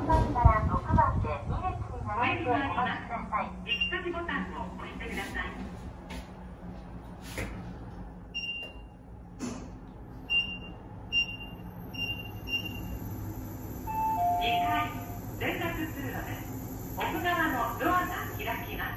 番から6番で2列に並んでお待ちください。 行き先ボタンを押してください。2階連絡通路です。奥側のドアが開きます。